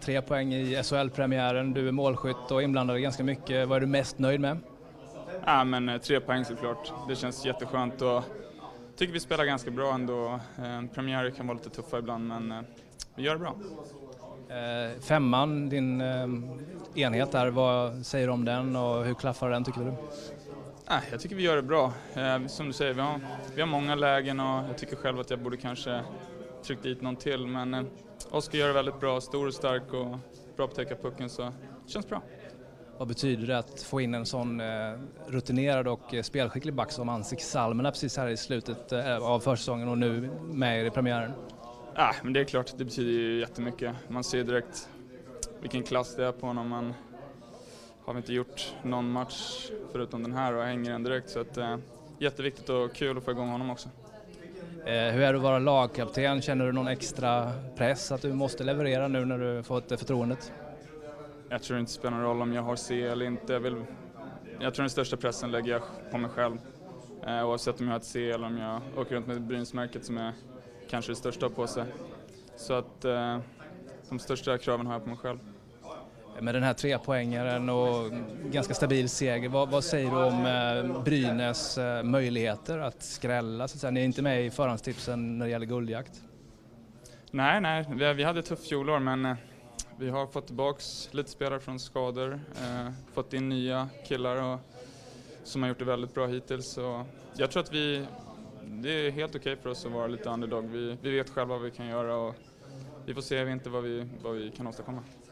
3 poäng i SHL-premiären. Du är målskytt och inblandad ganska mycket. Vad är du mest nöjd med? Ja, men 3 poäng såklart. Det känns jätteskönt och tycker vi spelar ganska bra ändå. Premiärer kan vara lite tuffa ibland, men vi gör det bra. Femman, din enhet där, vad säger du om den och hur klaffar den tycker du? Jag tycker vi gör det bra. Som du säger, vi har många lägen och jag tycker själv att jag borde kanske tryckt dit någon till. Men Oskar gör det väldigt bra, stor och stark och bra på att täcka pucken, så det känns bra. Vad betyder det att få in en sån rutinerad och spelskicklig back som Ansik Salmela precis här i slutet av försäsongen och nu med i premiären? Men det är klart, det betyder ju jättemycket. Man ser direkt vilken klass det är på honom. Man har inte gjort någon match förutom den här och hänger den direkt. Så att, jätteviktigt och kul att få igång honom också. Hur är det att vara lagkapten? Känner du någon extra press att du måste leverera nu när du fått förtroendet? Jag tror inte det spelar någon roll om jag har C eller inte. Jag tror den största pressen lägger jag på mig själv. Oavsett om jag har ett C eller om jag åker runt med Brynäsmärket som är kanske det största på sig. Så att de största kraven har jag på mig själv. Med den här 3-poängaren och ganska stabil seger, vad säger du om Brynäs möjligheter att skrälla? Så att säga? Ni är inte med i förhandstipsen när det gäller guldjakt. Nej, vi hade ett tufft fjolår, men vi har fått tillbaks lite spelare från skador, fått in nya killar som har gjort det väldigt bra hittills. Och jag tror att det är helt okej för oss att vara lite underdog. Vi vet själva vad vi kan göra och vi får se vad vi kan åstadkomma.